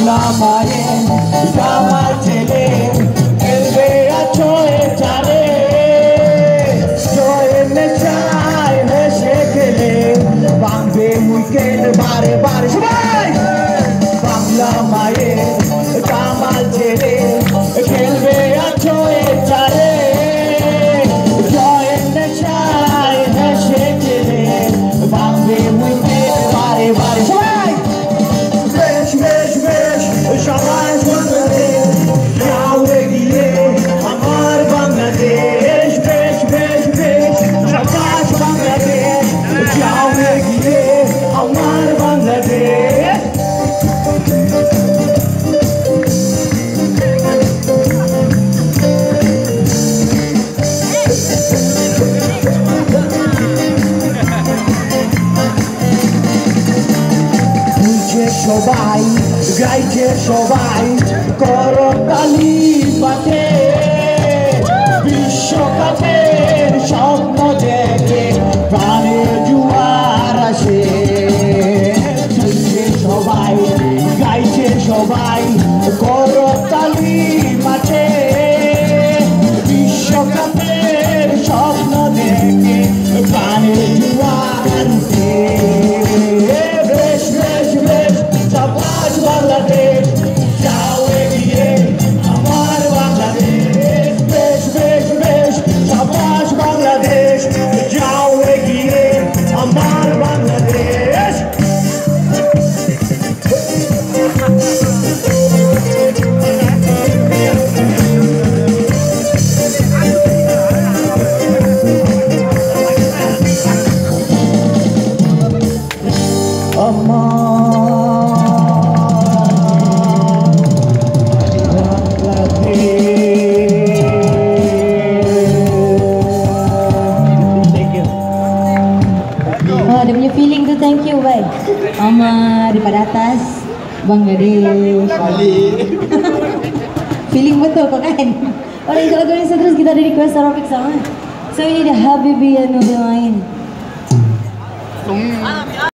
বাংলা মায়ের আমার ছেলে খেলবে আছো চারে নেশায় হেসে খেলে বাঁধবে উইকেট বারে বারে সবাই বাংলা মায়ের কামাল ছেলে খেলবে আছো চারে জয়ের নেশায় হেসে খেলে বাঁধবে উইকেট বারে বারে সবাই বেশ বেশ বেশ সবাই বাংলাদেশ যাও এগিয়ে আমার বাংলাদেশ বেশ বেশ বেশ সবাই বাংলাদেশ যাও এগিয়ে আমার বাংলাদেশ সবাই গাইছে সবাই করতালি পাতে বিশ্বকাপের স্বপ্ন দেখে প্রাণে জুয়ার আসে সবাই গাইছে সবাই করতালি মাঠে বিশ্বকাপের স্বপ্ন দেখে প্রাণে জুয়ার আসে বাংলাদেশ যাও এগিয়ে আমার বাংলাদেশ বেশ বেশ বেশ সাবাস বাংলাদেশ যাও এগিয়ে আমার Bangladesh Dia punya feeling tu thank you bye. Daripada atas Bangladesh. Feeling betul kau kan? Orang ikut lagu ni terus kita ada request Rafiq sama. So ini dia Habibi yang main.